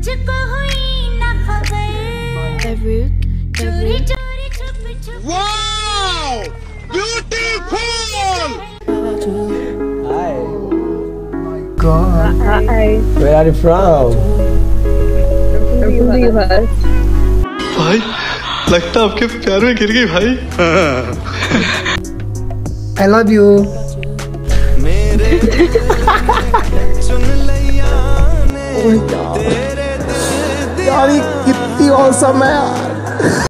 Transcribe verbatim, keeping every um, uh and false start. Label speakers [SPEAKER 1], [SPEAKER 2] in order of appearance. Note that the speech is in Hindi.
[SPEAKER 1] तुझको हुई ना खबर।
[SPEAKER 2] Wow! Beautiful!
[SPEAKER 3] Hi.
[SPEAKER 4] God.
[SPEAKER 5] Hi.
[SPEAKER 3] Where are you from?
[SPEAKER 5] I'm from the U S.
[SPEAKER 4] भाई लगता आपके प्यार में गिर गई भाई।
[SPEAKER 2] I love you.
[SPEAKER 5] Oh my God.
[SPEAKER 2] यार ये कितनी औसम है यार।